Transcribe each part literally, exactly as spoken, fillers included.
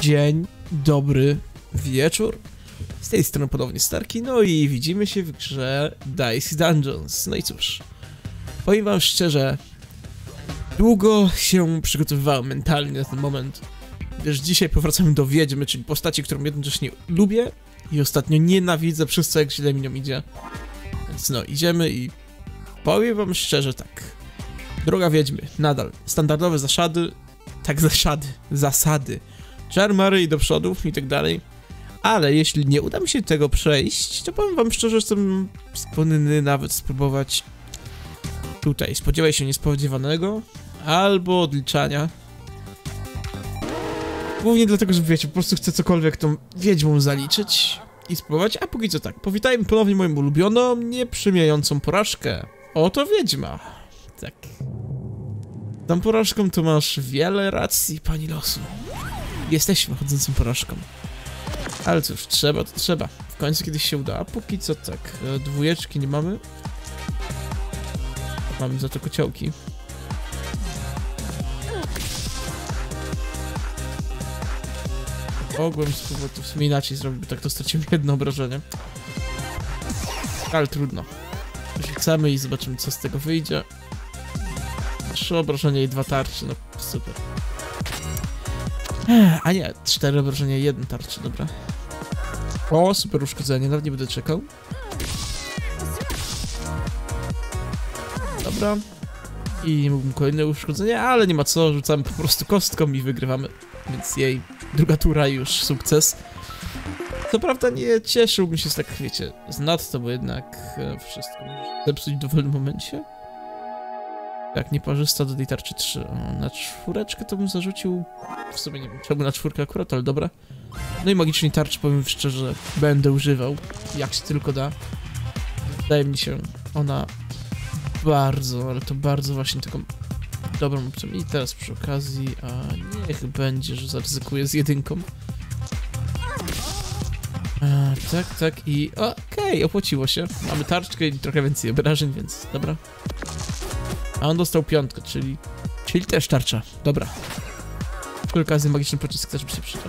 Dzień dobry wieczór. Z tej strony ponownie Starki, no i widzimy się w grze Dicey Dungeons. No i cóż, powiem wam szczerze, długo się przygotowywałem mentalnie na ten moment, gdyż dzisiaj powracamy do Wiedźmy, czyli postaci, którą jednocześnie lubię i ostatnio nienawidzę przez co jak źle mi nią idzie. Więc no, idziemy i powiem wam szczerze tak. Droga Wiedźmy, nadal standardowe zasady, tak zasady, zasady. Czarmary i do przodu i tak dalej. Ale jeśli nie uda mi się tego przejść, to powiem wam szczerze, że jestem skłonny nawet spróbować tutaj. Spodziewaj się niespodziewanego albo odliczania. Głównie dlatego, że wiecie, po prostu chcę cokolwiek tą wiedźmą zaliczyć i spróbować, a póki co tak. Powitajmy ponownie moją ulubioną, nieprzymijającą porażkę. Oto wiedźma. Tak. Tą porażką to masz wiele racji, pani losu. Jesteśmy chodzącą porażką. Ale cóż, trzeba, to trzeba. W końcu kiedyś się uda. A póki co tak, dwójeczki nie mamy. Mamy za to kociołki. Mogłem spróbować to w sumie inaczej zrobić, bo tak to straciłem jedno obrażenie. Ale trudno. Rzucamy i zobaczymy, co z tego wyjdzie. Trzy obrażenia i dwa tarcze, no super. A nie, cztery obrażenia i jeden tarczy, dobra. O, super uszkodzenie, nawet nie będę czekał. Dobra. I mógłbym kolejne uszkodzenie, ale nie ma co, rzucamy po prostu kostką i wygrywamy. Więc jej druga tura już sukces. Co prawda nie cieszyłbym się z tak, wiecie, z nadto, bo jednak e, wszystko może zepsuć w dowolnym momencie. Tak, nieparzysta do tej tarczy trzy. O, na czwóreczkę to bym zarzucił. W sumie nie wiem, czemu na czwórkę akurat, ale dobra. No i magicznej tarczy, powiem szczerze, będę używał, jak się tylko da. Wydaje mi się ona bardzo, ale to bardzo właśnie taką dobrą opcją. I teraz przy okazji, a niech będzie, że zaryzykuję z jedynką. A, tak, tak i okej, okay, opłaciło się. Mamy tarczkę i trochę więcej obrażeń, więc dobra. A on dostał piątkę, czyli... Czyli też tarcza. Dobra. Przy okazji magiczny pocisk też by się przydał.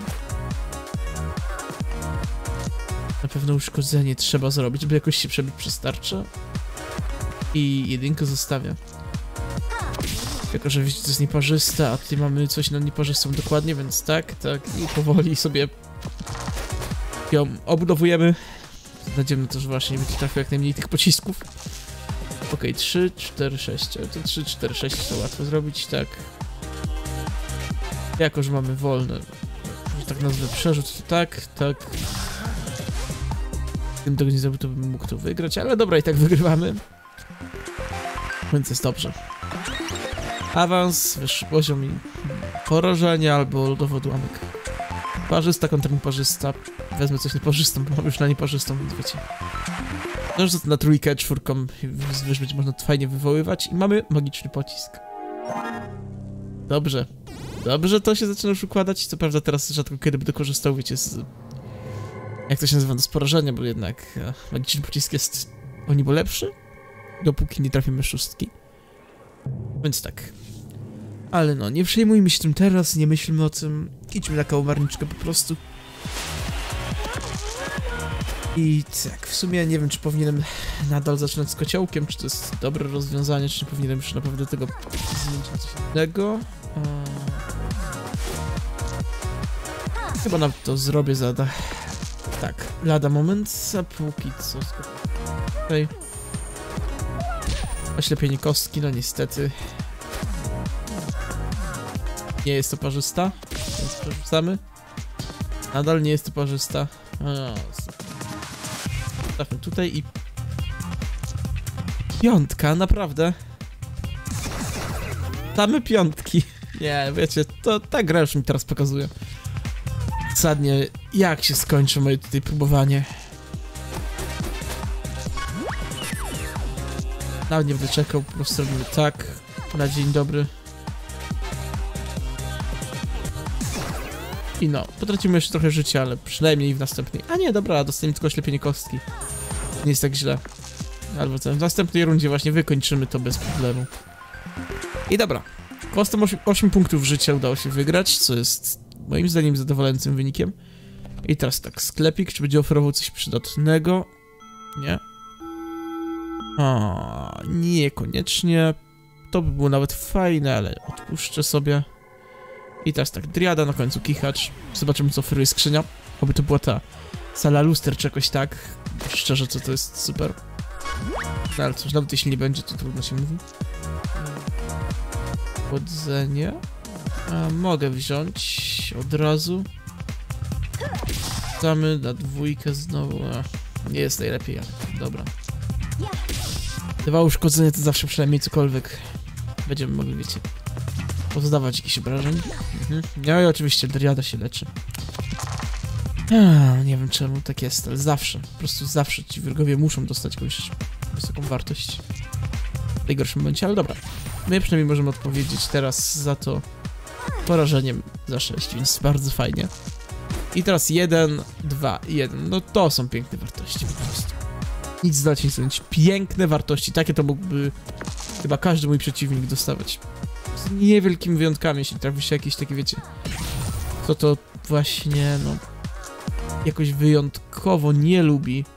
Na pewno uszkodzenie trzeba zrobić, żeby jakoś się przebić przez tarczę. I jedynkę zostawia. Jako, że widzicie, to jest nieparzysta, a tutaj mamy coś na nieparzystą dokładnie, więc tak, tak. I powoli sobie ją obudowujemy. Nadzieję na to, że właśnie będzie trafił jak najmniej tych pocisków. Okej, okay, trzy, cztery, sześć. To trzy, cztery, sześć to łatwo zrobić, tak. Jako, że mamy wolne, że tak nazwę, przerzut, to tak, tak. Gdybym tego nie zrobił, to bym mógł to wygrać, ale dobra, i tak wygrywamy. Więc jest dobrze. Awans, wyższy poziom i porażenie albo lodowy odłamek. Parzysta kontra nieparzysta. Wezmę coś nieparzystą, bo mam już na nieparzystą, więc wiecie. No, że to na trójkę, czwórką wiesz, będzie można to fajnie wywoływać i mamy magiczny pocisk. Dobrze. Dobrze to się zaczyna już układać. Co prawda teraz rzadko kiedy będę korzystał, wiecie, z... Jak to się nazywa? Z porażenia, bo jednak e, magiczny pocisk jest o niebo lepszy, dopóki nie trafimy szóstki. Więc tak. Ale no, nie przejmujmy się tym teraz, nie myślmy o tym. Idźmy na kałamarniczkę po prostu. I tak, w sumie nie wiem, czy powinienem nadal zaczynać z kociołkiem, czy to jest dobre rozwiązanie, czy nie powinienem już naprawdę tego zmienić na coś innego. Chyba nawet to zrobię za... Tak, lada moment, a póki co... Okej. Oślepienie kostki, no niestety. Nie jest to parzysta, więc przerzucamy. Nadal nie jest to parzysta. O, trafmy tutaj i... Piątka, naprawdę. Same piątki. Nie, wiecie, to ta gra już mi teraz pokazuje. Zasadnie, jak się skończy moje tutaj próbowanie. Nawet nie będę czekał, po prostu robimy tak. Na dzień dobry. I no, potracimy jeszcze trochę życia, ale przynajmniej w następnej... A nie, dobra, dostaniemy tylko oślepienie kostki. Nie jest tak źle. Albo co, w następnej rundzie właśnie wykończymy to bez problemu. I dobra. Kostem osiem punktów życia udało się wygrać, co jest moim zdaniem zadowalającym wynikiem. I teraz tak, sklepik, czy będzie oferował coś przydatnego? Nie. A, niekoniecznie. To by było nawet fajne, ale odpuszczę sobie. I teraz tak, driada, na końcu kichacz. Zobaczymy, co oferuje skrzynia. Oby to była ta sala luster, czy jakoś tak. Szczerze, co to jest super. No ale cóż, nawet jeśli nie będzie, to trudno się mówi. Chodzenie. A, mogę wziąć od razu. Damy na dwójkę znowu. A, nie jest najlepiej, ale dobra. Dwa uszkodzenia to zawsze przynajmniej cokolwiek będziemy mogli, wiecie, pozdawać jakichś obrażeń. Mhm. No i oczywiście Driada się leczy. A, nie wiem czemu tak jest, ale zawsze, po prostu zawsze ci wrogowie muszą dostać jakąś wysoką wartość. W najgorszym momencie, ale dobra. My przynajmniej możemy odpowiedzieć teraz za to porażeniem za sześć, więc bardzo fajnie. I teraz jeden, dwa, jeden. No to są piękne wartości po prostu. Nic zdać nie sądzić. Piękne wartości. Takie to mógłby chyba każdy mój przeciwnik dostawać. Z niewielkimi wyjątkami, jeśli trafi się jakieś takie, wiecie, kto to właśnie, no, jakoś wyjątkowo nie lubi.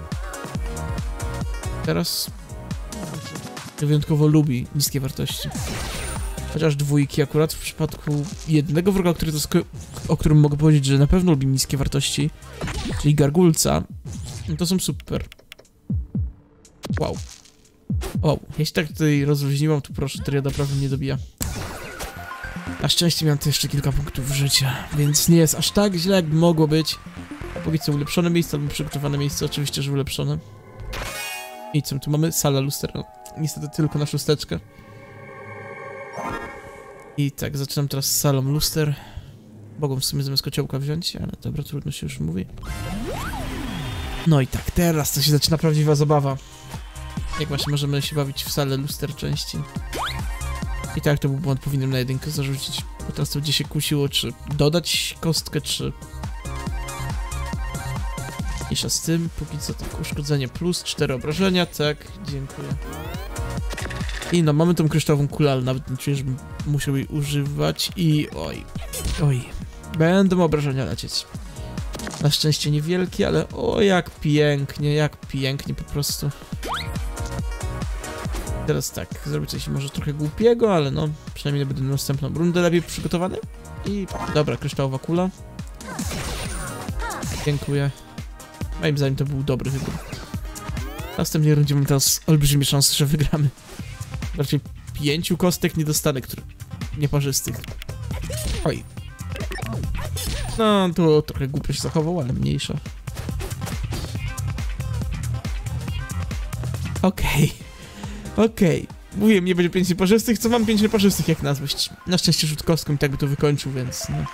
Teraz wyjątkowo lubi niskie wartości. Chociaż dwójki akurat w przypadku jednego wroga, który to o którym mogę powiedzieć, że na pewno lubi niskie wartości, czyli Gargulca, to są super. Wow. Wow, jeśli tak tutaj rozluźniłam, to proszę, Driada prawie mnie dobija. Na szczęście miałem tu jeszcze kilka punktów życia, więc nie jest aż tak źle, jakby mogło być. Póki co ulepszone miejsce albo przygotowane miejsce, oczywiście, że ulepszone. I co, tu mamy salę luster, no, niestety tylko na szósteczkę. I tak, zaczynam teraz z salą luster. Mogą w sumie zamiast kociołka wziąć, ale dobra, trudno się już mówi. No i tak, teraz to się zaczyna prawdziwa zabawa. Jak właśnie możemy się bawić w salę luster częściej. I tak, to był błąd, powinienem na jedynkę zarzucić. Bo teraz to gdzie się kusiło, czy dodać kostkę, czy... Mniejsza z tym, póki co tak, uszkodzenie plus, cztery obrażenia, tak, dziękuję. I no, mamy tą kryształową kulę, ale nawet nie czuję, żebym musiał jej używać i oj, oj, będą obrażenia lecieć. Na szczęście niewielkie, ale o, jak pięknie, jak pięknie po prostu. Teraz tak, zrobię coś może trochę głupiego, ale no, przynajmniej będę na następną rundę lepiej przygotowany. I dobra, kryształowa kula. Dziękuję. Moim zdaniem to był dobry wybór. W następnej rundzie mamy teraz olbrzymie szanse, że wygramy. Raczej pięciu kostek nie dostanę, które... nieparzystych. Oj. No, to trochę głupio się zachował, ale mniejsza. Okej. Okay. Okej. Okay. Mówiłem, nie będzie pięć nieparzystych, co mam pięć nieparzystych, jak nazwać. Na szczęście rzut kostką i tak by to wykończył, więc no.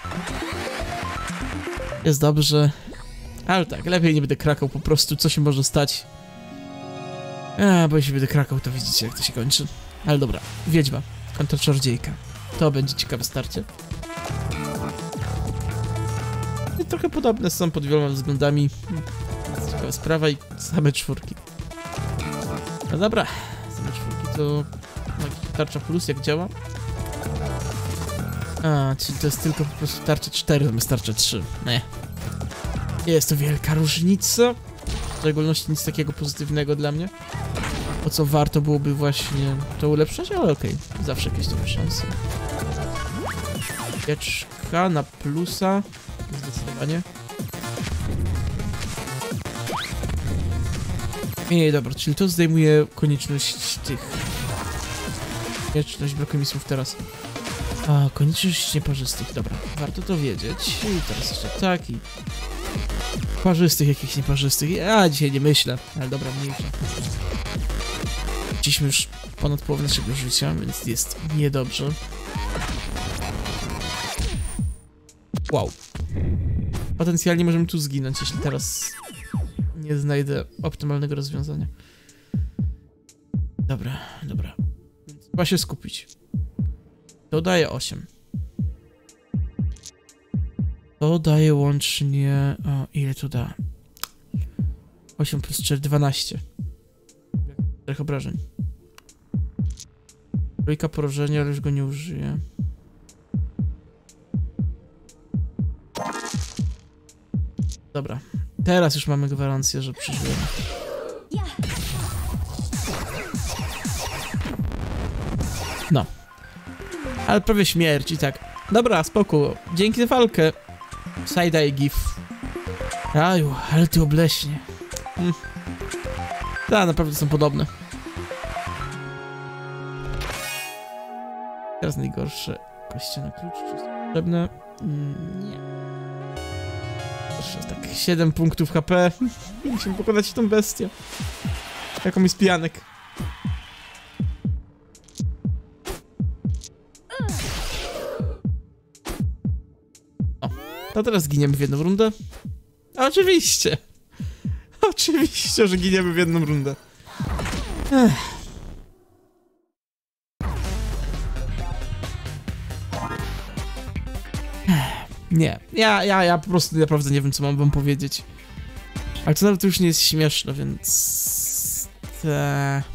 Jest dobrze. Ale tak, lepiej nie będę krakał po prostu, co się może stać. A, bo jeśli będę krakał, to widzicie, jak to się kończy. Ale dobra, wiedźma kontra czarodziejka. To będzie ciekawe starcie. I trochę podobne są pod wieloma względami. Ciekawa sprawa i same czwórki. No dobra, same czwórki to... tarcza plus, jak działa? A, czyli to jest tylko po prostu tarcza cztery zamiast tarcza trzy. Nie. Jest to wielka różnica. W szczególności nic takiego pozytywnego dla mnie. O co warto byłoby właśnie to ulepszać, ale okej. Okay. Zawsze jakieś dobre szanse. Pieczka na plusa. Zdecydowanie. Nie, dobra, czyli to zdejmuje konieczność tych... Konieczność, brakuje mi słów teraz. A, konieczność nieparzystych, dobra. Warto to wiedzieć. I teraz jeszcze tak i... Parzystych, jakichś nieparzystych. Ja dzisiaj nie myślę, ale dobra, mniejsza. Dziś już ponad połowę naszego życia, więc jest niedobrze. Wow. Potencjalnie możemy tu zginąć, jeśli teraz nie znajdę optymalnego rozwiązania. Dobra, dobra. Trzeba się skupić. To daje osiem. To daje łącznie... O, ile to da? osiem plus cztery, dwanaście. czterech obrażeń. Trójka porażenia, ale już go nie użyję. Dobra, teraz już mamy gwarancję, że przeżyjemy. No. Ale prawie śmierć i tak. Dobra, spoko. Dzięki za walkę. Side-eye gif. Aju, ale ty obleśnie. Hmm. Tak, naprawdę są podobne. Teraz najgorsze. Kościana klucz, czy jest potrzebne? Mm, nie. Proszę, tak, siedem punktów H P. Musimy pokonać tą bestię. Jaką jest pijanek. O, a teraz giniemy w jedną rundę. A oczywiście. Oczywiście, że giniemy w jedną rundę. Ech. Nie, ja, ja, ja po prostu naprawdę nie wiem, co mam wam powiedzieć. Ale to nawet już nie jest śmieszne, więc... Te...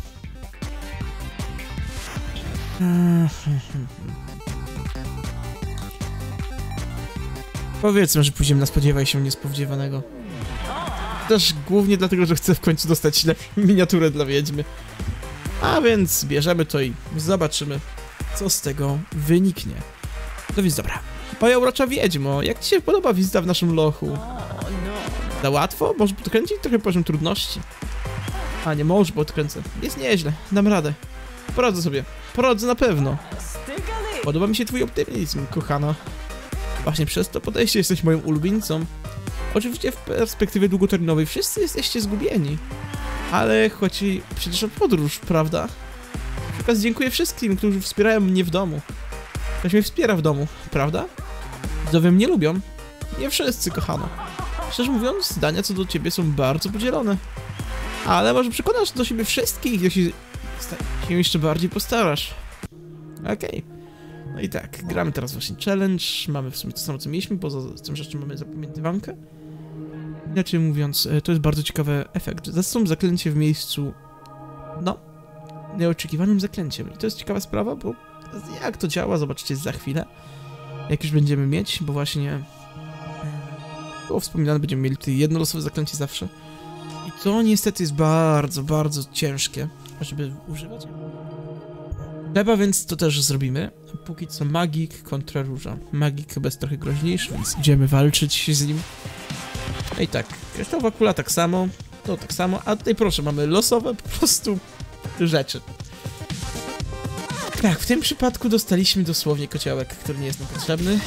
Powiedzmy, że pójdziemy na spodziewaj się niespodziewanego. Też głównie dlatego, że chcę w końcu dostać lepszą miniaturę dla wiedźmy. A więc bierzemy to i zobaczymy, co z tego wyniknie. No więc dobra. Moja urocza wiedźmo, jak ci się podoba wizyta w naszym lochu? Za łatwo? Może podkręcić trochę poziom trudności? A nie może, bo odkręcę. Jest nieźle, dam radę. Poradzę sobie, poradzę na pewno. Podoba mi się twój optymizm, kochana. Właśnie przez to podejście jesteś moją ulubieńcą. Oczywiście w perspektywie długoterminowej wszyscy jesteście zgubieni. Ale chodzi przecież o podróż, prawda? Teraz dziękuję wszystkim, którzy wspierają mnie w domu. Ktoś mnie wspiera w domu, prawda? Widzowie mnie lubią. Nie wszyscy, kochana. Szczerze mówiąc, zdania co do ciebie są bardzo podzielone. Ale może przekonasz do siebie wszystkich, jeśli się jeszcze bardziej postarasz. Okej. Okay. No i tak, gramy teraz właśnie challenge. Mamy w sumie to samo, co mieliśmy, poza tym rzeczą mamy zapamiętywankę. Inaczej mówiąc, to jest bardzo ciekawy efekt. Zastąp zaklęcie w miejscu... No... nieoczekiwanym zaklęciem. I to jest ciekawa sprawa, bo... Jak to działa, zobaczycie za chwilę. Jak już będziemy mieć, bo właśnie... Było wspominane, będziemy mieli tutaj jedno losowe zaklęcie zawsze. I to niestety jest bardzo, bardzo ciężkie, żeby używać. Chyba więc to też zrobimy. Póki co magik kontra róża. Magik chyba jest trochę groźniejszy, więc idziemy walczyć z nim. No i tak, kryształowa kula tak samo, to tak samo, a tutaj proszę, mamy losowe po prostu rzeczy. Tak, w tym przypadku dostaliśmy dosłownie kociołek, który nie jest nam potrzebny.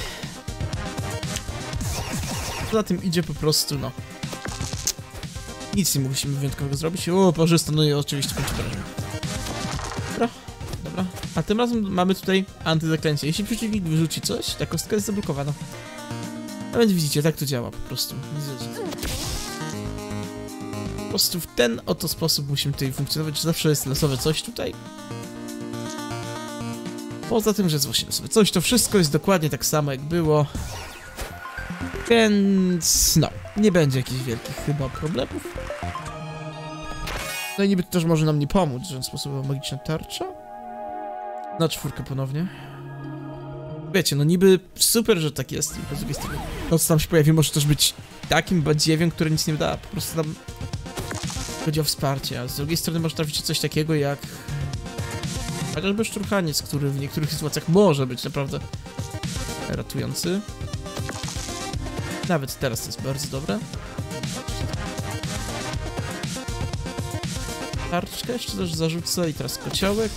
Poza tym idzie po prostu, no... Nic nie musimy wyjątkowego zrobić. O, parzysta, no i oczywiście kończy wrażenie. Dobra, dobra. A tym razem mamy tutaj antyzaklęcie. Jeśli przeciwnik wyrzuci coś, ta kostka jest zablokowana. A więc widzicie, tak to działa po prostu. Po prostu w ten oto sposób musimy tutaj funkcjonować, że zawsze jest losowe coś tutaj. Poza tym, że jest właśnie losowe coś, to wszystko jest dokładnie tak samo jak było. Więc no, nie będzie jakichś wielkich chyba problemów. No i niby to też może nam nie pomóc, że sposobowa magiczna tarcza. Na czwórkę ponownie. Wiecie, no niby super, że tak jest, i po drugiej stronie to, co tam się pojawi, może też być takim badziewiem, który nic nie da, po prostu tam chodzi o wsparcie, a z drugiej strony może trafić coś takiego jak chociażby szturchaniec, który w niektórych sytuacjach może być naprawdę ratujący. Nawet teraz to jest bardzo dobre. Tarczkę jeszcze też zarzucę i teraz kociołek.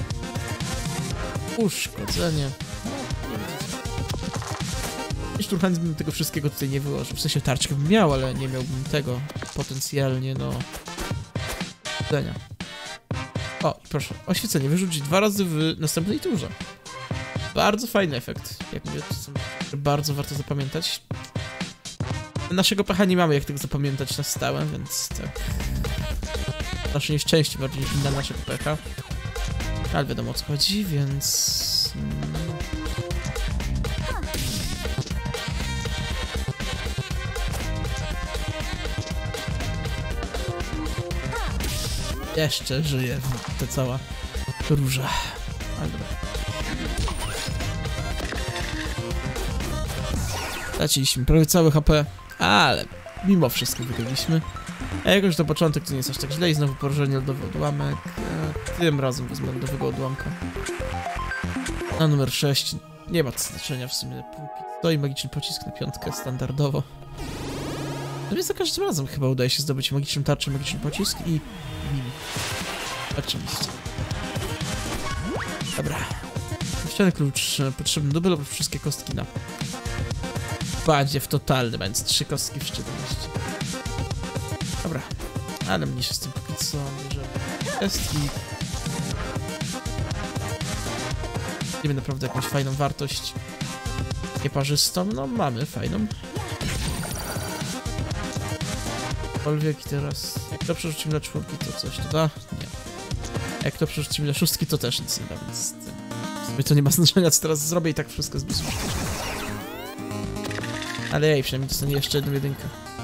Uszkodzenie. I szturchaniec bym tego wszystkiego tutaj nie wyłożył. W sensie tarczkę bym miał, ale nie miałbym tego potencjalnie, no... Uszkodzenia. O, i proszę, oświecenie. Wyrzucić dwa razy w następnej turze. Bardzo fajny efekt. Jak mówię, to są bardzo warto zapamiętać. Naszego pecha nie mamy jak tego zapamiętać na stałe, więc tak... Nasze nieszczęście bardziej niż inna naszego pecha. Ale wiadomo o co chodzi, więc... Jeszcze żyje ta cała róża. Ale dobra. Traciliśmy prawie całe H P, ale mimo wszystko wygraliśmy. A jakoś to początek to nie jest aż tak źle i znowu porażenie lodowy odłamek. E, tym razem wezmę lodowego odłamka. Na numer sześć nie ma znaczenia w sumie. Póki stoi magiczny pocisk na piątkę standardowo. No więc za każdym razem chyba udaje się zdobyć magiczną tarczę, magiczny pocisk i mini. Oczywiście. Dobra. Ściany klucz potrzebny do byle wszystkie kostki na badzie w totalnym, więc trzy kostki w szczególności. Dobra. Ale mniejsze z tym póki co, że kostki. Wiemy naprawdę jakąś fajną wartość. Nieparzystą, no mamy fajną. Aczkolwiek teraz, jak to przerzucimy na czwórki, to coś to da? Nie. Jak to przerzucimy na szóstki, to też nic nie da, więc w sumie to nie ma znaczenia, co teraz zrobię i tak wszystko jest bez użycia. Ale jej, przynajmniej dostanie jeszcze jedną jedynkę.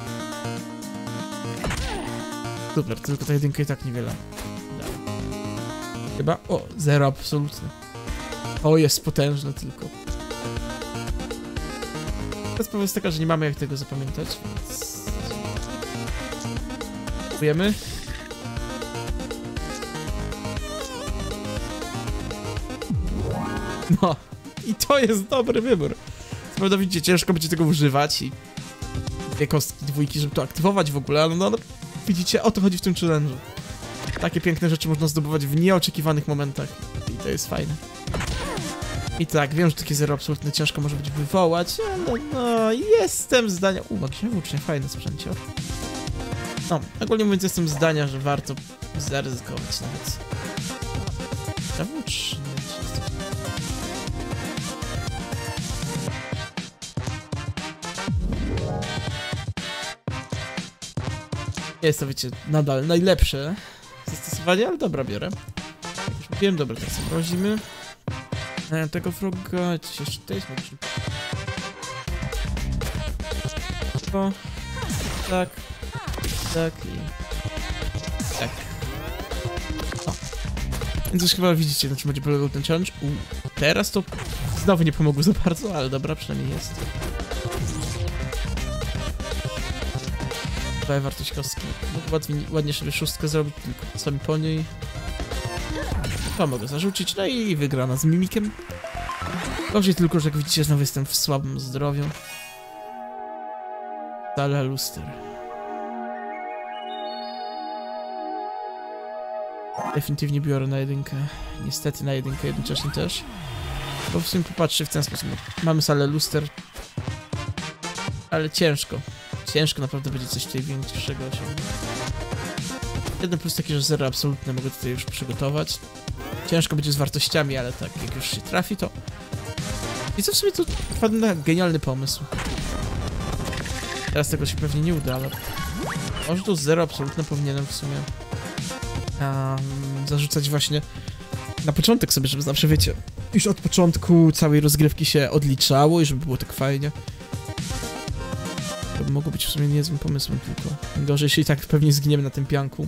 Super, tylko ta jedynka i tak niewiele. Da. Chyba, o, zero absolutnie. O, jest potężne tylko. Sprawa jest taka, że nie mamy jak tego zapamiętać, więc... Próbujemy. No, i to jest dobry wybór. Prawda, widzicie, ciężko będzie tego używać i dwie kostki, dwójki, żeby to aktywować w ogóle, ale no, no widzicie, o to chodzi w tym challenge'u. Takie piękne rzeczy można zdobywać w nieoczekiwanych momentach i to jest fajne. I tak, wiem, że takie zero absolutnie ciężko może być wywołać, ale no, jestem zdania... U, magiczne włócznie, fajne sprzęcie. No, ogólnie mówiąc, jestem zdania, że warto zaryzykować nawet. Ta włócznie... Jest to, wiecie, nadal najlepsze zastosowanie, ale dobra, biorę. Jak już mówiłem, dobra, teraz mrozimy. E, tego wroga, coś jeszcze tutaj jest magiczny. O, tak, tak i tak. O. Więc już chyba widzicie, na czym będzie polegał ten challenge. U, teraz to znowu nie pomogło za bardzo, ale dobra, przynajmniej jest. Dwa wartość kostki. Łatwiej, ładnie sobie szóstkę zrobić, tylko sami po niej. To mogę zarzucić, no i wygrana z mimikiem. Gorzej tylko, że jak widzicie, znowu jestem w słabym zdrowiu. Sala luster. Definitywnie biorę na jedynkę. Niestety na jedynkę jednocześnie też. Bo w sumie popatrzcie w ten sposób. Mamy salę luster. Ale ciężko. Ciężko naprawdę będzie coś tutaj większego osiągnąć. Jeden plus taki, że zero absolutne mogę tutaj już przygotować. Ciężko będzie z wartościami, ale tak, jak już się trafi, to... I co w sumie to wpadł genialny pomysł. Teraz tego się pewnie nie uda, ale... Może to zero absolutne powinienem w sumie... Um, zarzucać właśnie na początek sobie, żeby zawsze, wiecie, już od początku całej rozgrywki się odliczało i żeby było tak fajnie. To by mogło być w sumie niezłym pomysłem tylko. Gorzej się i tak pewnie zginiemy na tym pianku.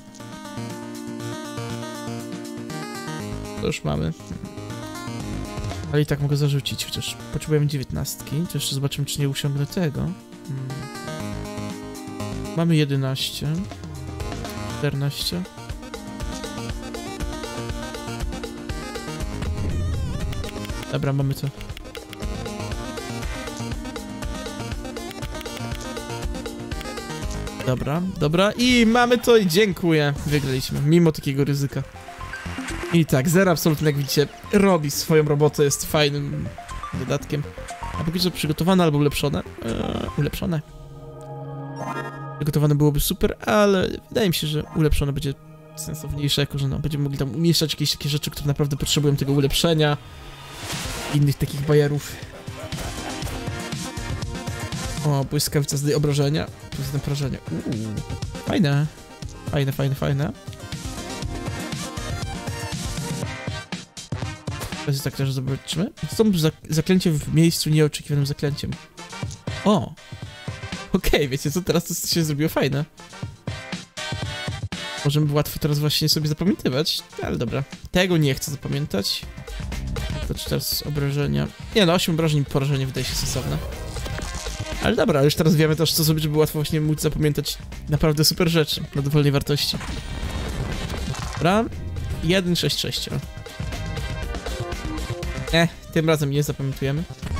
To już mamy. Ale i tak mogę zarzucić, chociaż potrzebujemy dziewiętnastki. To jeszcze zobaczymy, czy nie osiągnę tego. Hmm. Mamy jedenaście. czternaście. Dobra, mamy to. Dobra, dobra i mamy to i dziękuję. Wygraliśmy, mimo takiego ryzyka. I tak, zero absolutnie, jak widzicie, robi swoją robotę, jest fajnym dodatkiem. A póki co przygotowane albo ulepszone. Eee, ulepszone. Przygotowane byłoby super, ale wydaje mi się, że ulepszone będzie sensowniejsze, jako że no, będziemy mogli tam umieszczać jakieś takie rzeczy, które naprawdę potrzebują tego ulepszenia. Innych takich bajerów. O, błyskawica z obrażenia. Tu jest obrażenie. Uuu, fajne. Fajne, fajne, fajne. Teraz tak też zobaczymy. Stąd zak zaklęcie w miejscu nieoczekiwanym zaklęciem. O! Okej, okay, wiecie co, teraz to się zrobiło fajne. Możemy łatwo teraz właśnie sobie zapamiętywać, ale dobra. Tego nie chcę zapamiętać. To czy teraz obrażenia... Nie no, osiem obrażeń i porażenie wydaje się sensowne. Ale dobra, już teraz wiemy też co zrobić, żeby łatwo właśnie móc zapamiętać naprawdę super rzeczy na dowolnej wartości. Dobra, jeden sześć sześć. Eh, tym razem nie zapamiętujemy.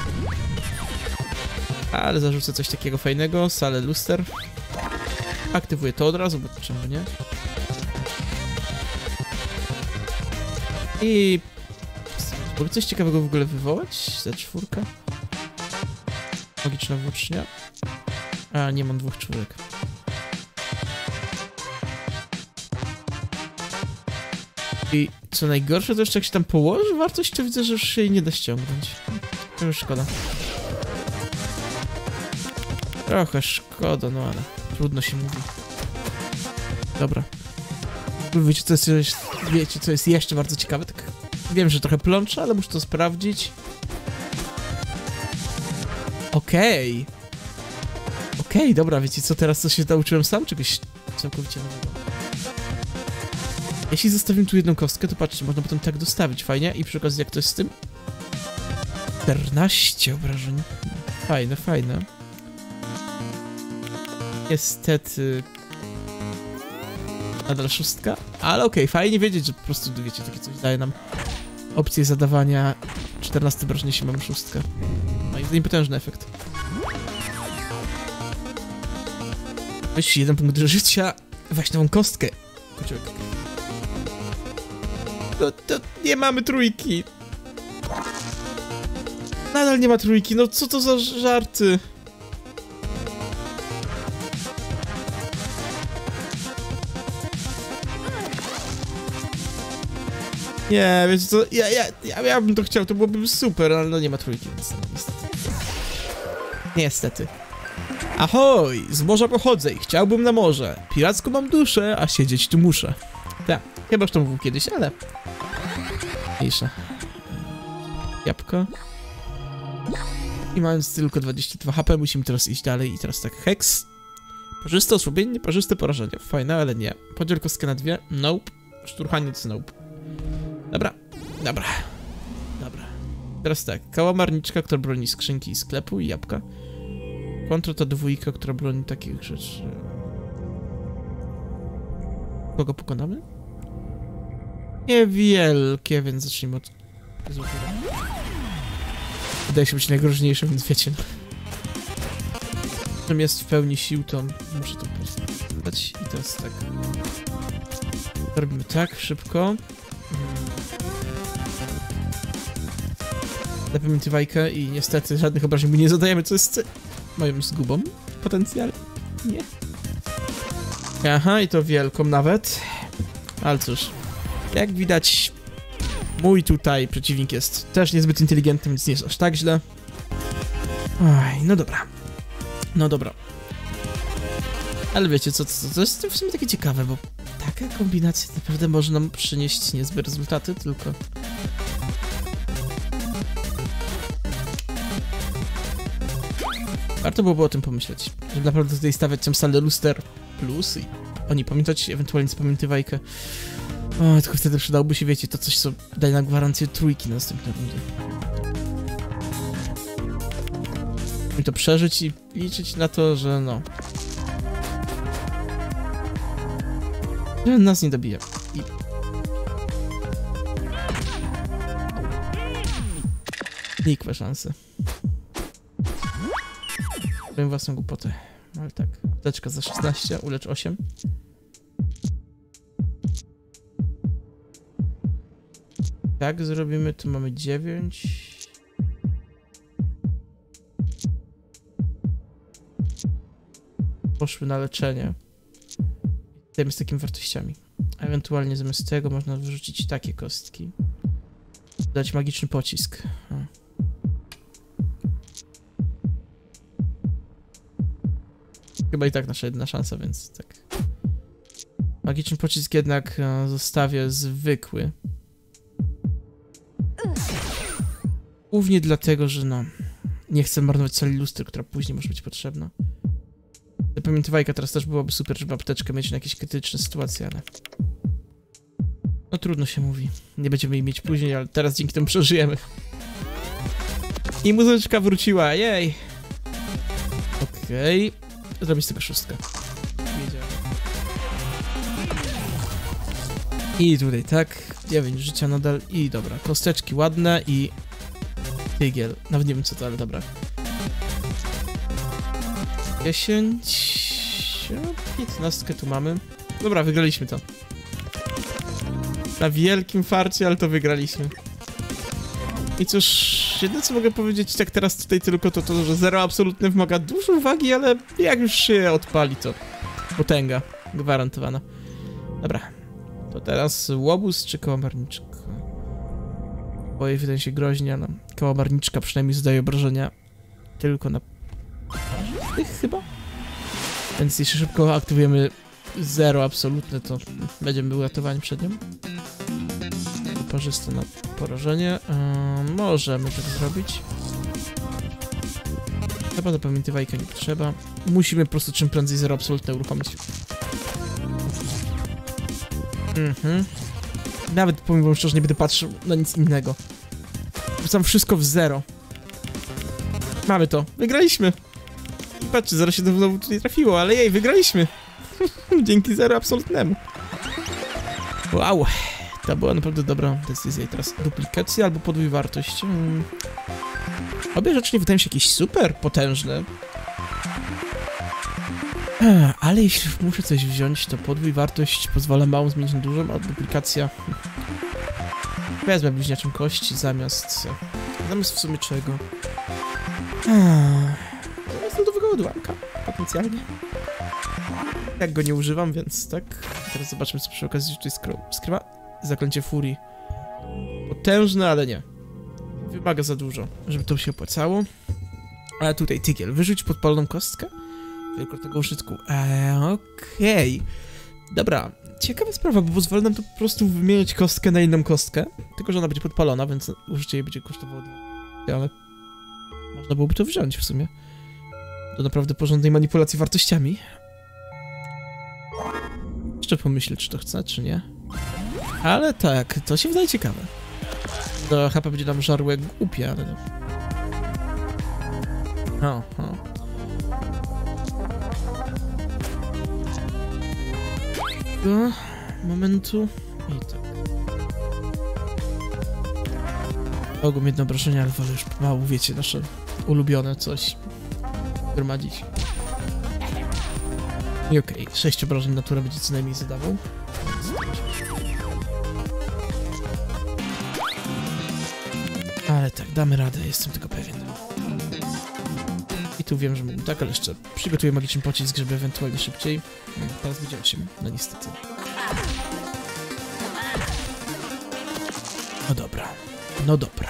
Ale zarzucę coś takiego fajnego, salę luster. Aktywuję to od razu, bo czemu nie? I... Mogę coś ciekawego w ogóle wywołać? Za czwórkę? Magiczna włócznia. A, nie mam dwóch czwórek. I co najgorsze, to jeszcze jak się tam położy wartość, to widzę, że już się jej nie da ściągnąć. To już szkoda. Trochę szkoda, no ale trudno się mówi. Dobra. Wiecie co jest, wiecie, co jest jeszcze bardzo ciekawe? Tak, wiem, że trochę plączę, ale muszę to sprawdzić. Okej. Okay. Okej, okay, dobra, wiecie co, teraz co się nauczyłem sam? Czegoś całkowicie nowego. Jeśli zostawimy tu jedną kostkę, to patrzcie, można potem tak dostawić, fajnie. I przy okazji jak to jest z tym? czternaście obrażeń. Fajne, fajne. Niestety... Nadal szóstka, ale okej, okay, fajnie wiedzieć, że po prostu, wiecie, takie coś daje nam opcję zadawania czternaście obrażeń, jeśli mamy szóstkę. No i to niepotężny efekt. Weź jeden punkt do życia, weź nową kostkę. Kociołek. No to nie mamy trójki. Nadal nie ma trójki, no co to za żarty? Nie, wiecie co, ja, ja, ja, ja bym to chciał, to byłoby super, ale no nie ma trójki, więc no, niestety. Niestety. Ahoj, z morza pochodzę i chciałbym na morze. Piracko mam duszę, a siedzieć tu muszę. Tak, chyba już to mówił kiedyś, ale... Mniejsza. Jabłko. I mając tylko dwadzieścia dwa H P, musimy teraz iść dalej i teraz tak, heks. Parzyste osłabienie, nieparzyste porażenie. Fajne, ale nie. Podziel kostkę na dwie, nope. Szturchaniec, nope. Dobra, dobra, dobra. Teraz tak, kałamarniczka, która broni skrzynki i sklepu i jabłka. Kontra to dwójka, która broni takich rzeczy. Kogo pokonamy? Niewielkie, więc zacznijmy od złotego. Wydaje się być najgroźniejszym, więc wiecie. Czym jest w pełni sił, to muszę to po prostu dać. I to jest tak. Robimy tak, szybko. Zapamiętywajkę i niestety żadnych obrażeń mu nie zadajemy, co jest moją zgubą potencjalnie. Nie. Aha, i to wielką nawet. Ale cóż, jak widać, mój tutaj przeciwnik jest też niezbyt inteligentny, więc nie jest aż tak źle. Oj, no dobra. No dobra. Ale wiecie co, co, to jest w sumie takie ciekawe, bo taka kombinacja naprawdę może nam przynieść niezłe rezultaty, tylko... Warto byłoby o tym pomyśleć, żeby naprawdę tutaj stawiać tę salę luster plus i o niej pamiętać, ewentualnie zapamiętywajkę. O, tylko wtedy przydałoby się, wiecie, to coś, co daje nam gwarancję trójki na następne rundy. I to przeżyć i liczyć na to, że no... Że nas nie dobije. I... Nikłe szanse. Powiem własną głupotę. Ale tak. Apteczka za szesnaście, ulecz osiem. Tak zrobimy, tu mamy dziewięć. Poszły na leczenie. Dajmy z takimi wartościami. A ewentualnie zamiast tego można wyrzucić takie kostki. Dać magiczny pocisk. A. Chyba i tak nasza jedna szansa, więc tak. Magiczny pocisk jednak e, zostawię zwykły. Głównie dlatego, że no... Nie chcę marnować sali lustry, która później może być potrzebna. Zapamiętywajka teraz też byłoby super, żeby apteczkę mieć na jakieś krytyczne sytuacje, ale... No trudno się mówi. Nie będziemy jej mieć później, ale teraz dzięki temu przeżyjemy. I muzyczka wróciła, jej! Okej. Okay. Zrobić z tego szóstkę. Wiedziałem. I tutaj tak. dziewięć życia nadal. I dobra. Kosteczki ładne i... Tygiel. Nawet nie wiem co to, ale dobra. dziesięć... piętnaście tu mamy. Dobra, wygraliśmy to. Na wielkim farcie, ale to wygraliśmy. I cóż, jedyne co mogę powiedzieć tak teraz tutaj tylko to to, że zero absolutne wymaga dużo uwagi, ale jak już się odpali to potęga gwarantowana. Dobra, to teraz łobuz czy kołamarniczka? Boję wydaje się groźnie, ale kołamarniczka przynajmniej zadaje obrażenia tylko na tych chyba? Więc jeśli szybko aktywujemy zero absolutne, to będziemy uratowani przed nią. Parzyste na porażenie. Yy, możemy tak zrobić. Chyba zapamiętywajka nie potrzeba. Musimy po prostu czym prędzej zero absolutne uruchomić. Mhm. Nawet powiem wam szczerze, nie będę patrzył na nic innego. Wrzucam wszystko w zero. Mamy to. Wygraliśmy. I patrzcie, zero się znowu tutaj trafiło, ale jej, wygraliśmy. Dzięki zero absolutnemu. Wow. To była naprawdę dobra decyzja. I teraz duplikacja albo podwój wartość. Hmm. Obie rzeczy nie wydają się jakieś super potężne. Ale jeśli muszę coś wziąć, to podwój wartość pozwala mało zmienić na dużą, a duplikacja... Wezmę bliźniaczą kości zamiast... Zamiast w sumie czego? Zamiast lodowego odłamka, potencjalnie. Jak go nie używam, więc tak. Teraz zobaczmy, co przy okazji tutaj skry skrywa. Zaklęcie furii. Potężne, ale nie. Wymaga za dużo, żeby to się opłacało. Ale tutaj tygiel. Wyrzuć podpaloną kostkę. Wielokrotnego użytku. Eee, okej. Okay. Dobra. Ciekawa sprawa, bo pozwoli nam to po prostu wymieniać kostkę na inną kostkę. Tylko, że ona będzie podpalona, więc użycie jej będzie kosztowało dwa. Ale można byłoby to wziąć w sumie. Do naprawdę porządnej manipulacji wartościami. Jeszcze pomyśleć, czy to chcę, czy nie. Ale tak, to się wydaje ciekawe. To H P będzie nam żarło jak głupie, ale... O, o. Do momentu... I tak. Mogą jedno obrażenia, ale wolę już pomału, wiecie, nasze ulubione coś gromadzić. I okej, okay. sześć obrażeń natura będzie co najmniej zadawał. Ale tak, damy radę, jestem tego pewien. I tu wiem, że mógł tak, ale jeszcze przygotuję magiczny pocisk, żeby ewentualnie szybciej. Teraz będzie osiem, no niestety. No dobra, no dobra.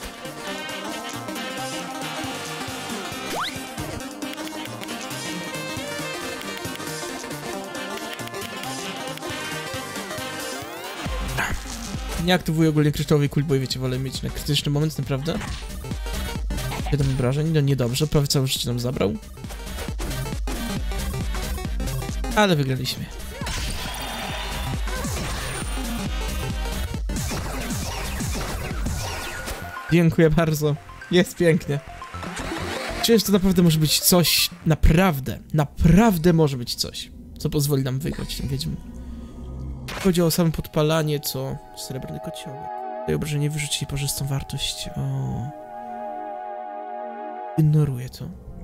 Nie aktywuję ogólnie kryształowej kuli, bo wiecie, wolę mieć na krytyczny moment, naprawdę. siedem obrażeń, no niedobrze, prawie całe życie nam zabrał. Ale wygraliśmy. Dziękuję bardzo. Jest pięknie. Czyż to naprawdę może być coś, naprawdę, naprawdę może być coś, co pozwoli nam wygrać ten wiedźm. Chodzi o samo podpalanie, co srebrny kociołek. Tutaj obrażenie wyrzuci parzystą wartość. O. Ignoruję to.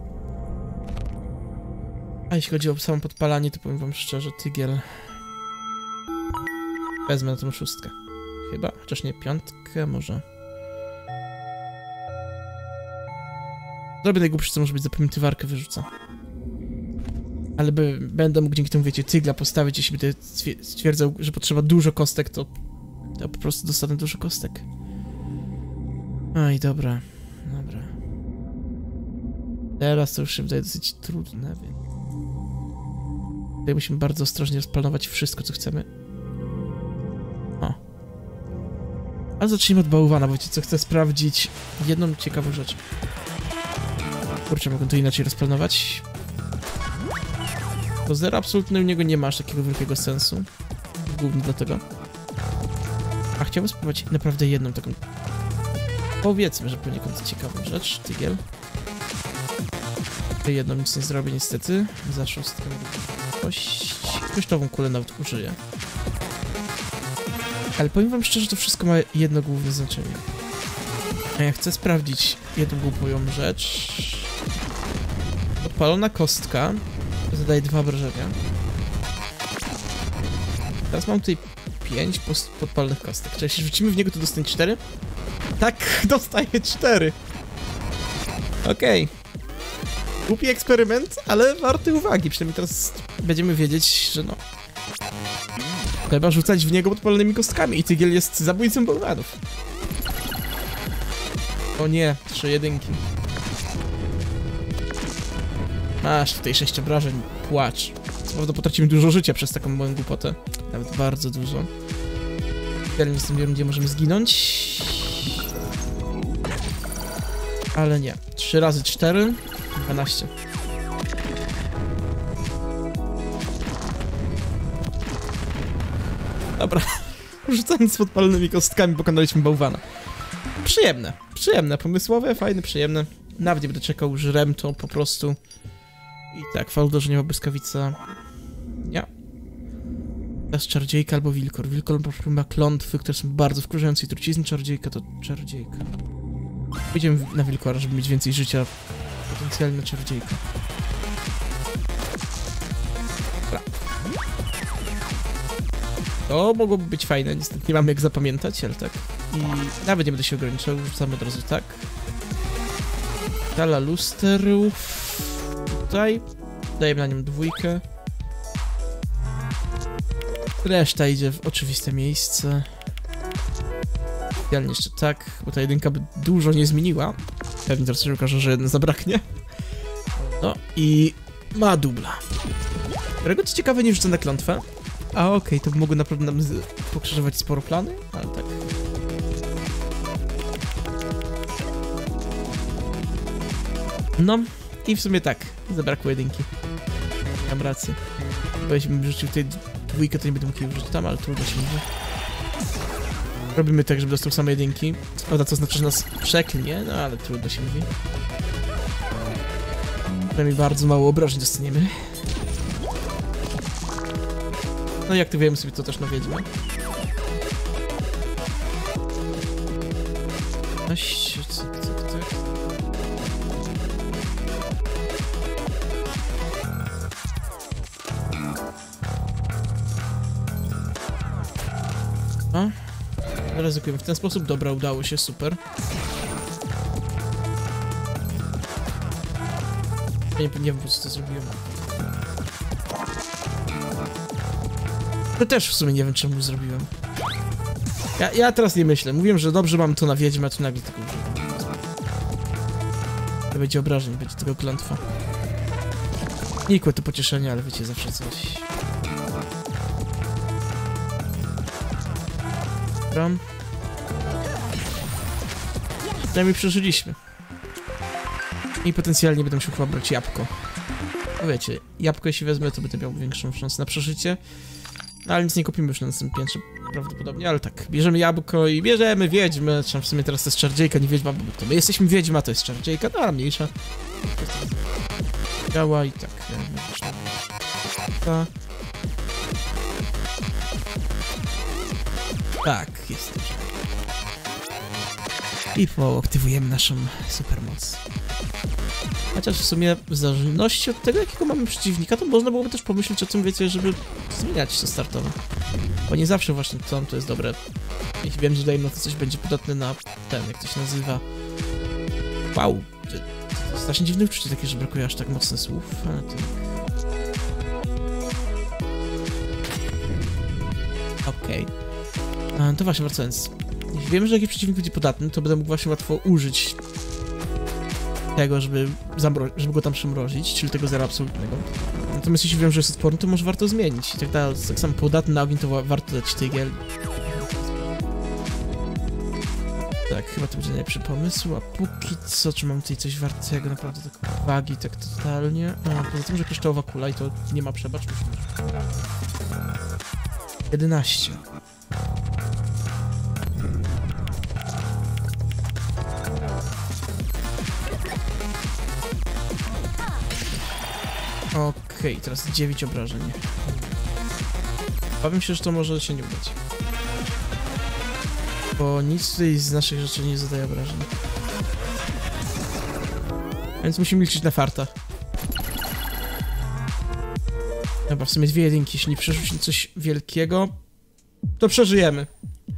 A jeśli chodzi o samo podpalanie, to powiem wam szczerze, tygiel. Wezmę na tą szóstkę. Chyba, chociaż nie piątkę, może. Zrobię najgłupsze, co może być, zapamiętywarkę wyrzucę. Ale by, będę mógł dzięki temu, wiecie, tygla postawić, jeśli by stwierdzał, że potrzeba dużo kostek, to, to po prostu dostanę dużo kostek. Oj, dobra, dobra. Teraz to już się wydaje dosyć trudne, więc... Tutaj musimy bardzo ostrożnie rozplanować wszystko, co chcemy. O. Ale zacznijmy od bałwana, bo wiecie co, chcę sprawdzić jedną ciekawą rzecz. Kurczę, mogę to inaczej rozplanować. To zero absolutnie u niego nie ma aż takiego wielkiego sensu. Głównie dlatego. A chciałbym spróbować naprawdę jedną taką... Powiedzmy, że poniekąd ciekawą rzecz. Tygiel. Jedną nic nie zrobię niestety. Za szóstkę kość. Kościową kulę nawet użyję. Ale powiem wam szczerze, to wszystko ma jedno główne znaczenie. A ja chcę sprawdzić jedną głupią rzecz. Podpalona kostka zadaje dwa obrażenia. Teraz mam tutaj pięć podpalonych kostek. Czyli jeśli rzucimy w niego, to dostanie cztery? Tak, dostaje cztery. Okej. Okay. Głupi eksperyment, ale warty uwagi. Przynajmniej teraz będziemy wiedzieć, że no... Trzeba rzucać w niego podpalonymi kostkami i Tygiel jest zabójcą bałwanów. O nie, trzy jedynki. Masz tutaj sześć obrażeń, płacz. Co prawda potracimy dużo życia przez taką małą głupotę. Nawet bardzo dużo. W następnej rundzie możemy zginąć. Ale nie. trzy razy cztery, dwanaście. Dobra. Rzucając z podpalonymi kostkami pokonaliśmy bałwana. Przyjemne. Przyjemne, pomysłowe, fajne, przyjemne. Nawet nie będę czekał, żrem to po prostu. I tak, fal uderzeniowa błyskawica. Nie. Teraz czarodziejka albo wilkor. Wilkor ma klątwy, które są bardzo wkurzające i trucizny. Czarodziejka to czarodziejka. Pójdziemy na wilkora, żeby mieć więcej życia. Potencjalnie na czarodziejka. Dobra. To mogłoby być fajne, niestety nie mamy jak zapamiętać, ale tak. I nawet nie będę się ograniczał, rzucamy od razu tak. Tala lusterów. Tutaj. Dajemy na nią dwójkę. Reszta idzie w oczywiste miejsce. Idealnie jeszcze tak, bo ta jedynka by dużo nie zmieniła. Pewnie teraz się okaże, że jeden zabraknie. No i ma dubla. Którego co ciekawe nie rzuca na klątwę. A okej, okay, to by mogło naprawdę nam pokrzyżować sporo plany, ale tak. No i w sumie tak, zabrakło jedynki. Mam rację. Bo jeśli bym rzucił tutaj dwójkę, to nie będę mógł jej wrzucić tam, ale trudno się mówi. Robimy tak, żeby dostał same jedynki. Prawda, to znaczy, że nas przeklnie, no ale trudno się mówi. Przynajmniej bardzo mało obrażeń dostaniemy. No i aktywujemy sobie to też na wiedźmę. Aś, cyk, cyk, cyk. A? Ryzykujemy w ten sposób. Dobra, udało się, super. Ja nie, nie wiem, po co to zrobiłem. To też w sumie nie wiem, czemu zrobiłem. Ja, ja teraz nie myślę. Mówiłem, że dobrze mam to na wiedźmę, a tu nagle tylko używam. To będzie obrażeń, będzie tego klątwa. Nikłe to pocieszenie, ale wiecie, zawsze coś. Dobra. Przynajmniej przeżyliśmy. I potencjalnie będę musiał chyba brać jabłko. No wiecie, jabłko jeśli wezmę, to będę miał większą szansę na przeżycie. No ale nic nie kupimy już na następnym piętrze prawdopodobnie, ale tak. Bierzemy jabłko i bierzemy wiedźmę. Czy w sumie teraz to jest czarodziejka, nie wiedźma, bo to my jesteśmy wiedźma, to jest czarodziejka, no ale mniejsza. Działa i tak. Ta. Tak, jest dobrze. I poaktywujemy naszą supermoc. Chociaż w sumie w zależności od tego, jakiego mamy przeciwnika, to można byłoby też pomyśleć o tym, wiecie, żeby zmieniać to startowo. Bo nie zawsze właśnie to, to jest dobre. Jeśli wiem, że daje na to coś będzie podatne na ten, jak to się nazywa. Wow, to strasznie dziwne uczucie takie, że brakuje aż tak mocnych słów, ale to... Okej. Okay. To właśnie wracając. Jeśli wiem, że jakiś przeciwnik będzie podatny, to będę mógł właśnie łatwo użyć tego, żeby, żeby go tam przymrozić, czyli tego zera absolutnego. Natomiast jeśli wiem, że jest odporny, to może warto zmienić. I tak dalej, tak samo podatny na ogień, to wa warto dać tygiel. Tak, chyba to będzie najlepszy pomysł, a póki co, czy mam tutaj coś wartego, naprawdę tak uwagi, tak totalnie. A, poza tym, że kryształowa kula i to nie ma przebacz, musimy... jedenaście. Okej, okay, teraz dziewięć obrażeń. Obawiam się, że to może się nie udać. Bo nic tutaj z naszych rzeczy nie zadaje obrażeń. Więc musimy liczyć na farta. Dobra, w sumie dwie jedynki. Jeśli nie przerzucimy coś wielkiego, to przeżyjemy.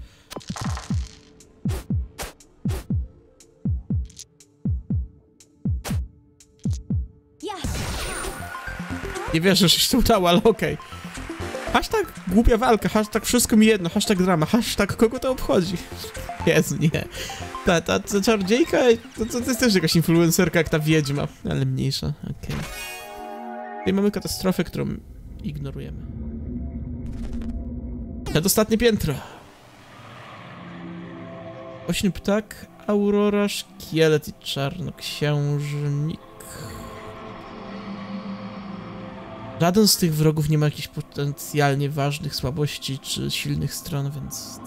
Nie wierzę, że się to udało, ale okej. Okay. Hashtag głupia walka, hashtag wszystko mi jedno, hashtag drama, hashtag kogo to obchodzi. Jezu, nie. Ta, ta, ta czarodziejka, to, to, to jest też jakaś influencerka jak ta wiedźma, ale mniejsza, okej. Okay. Tutaj mamy katastrofę, którą ignorujemy. Przedostatnie piętro. Ośny ptak, aurora, szkielet i czarnoksiężnik. Żaden z tych wrogów nie ma jakichś potencjalnie ważnych słabości czy silnych stron, więc...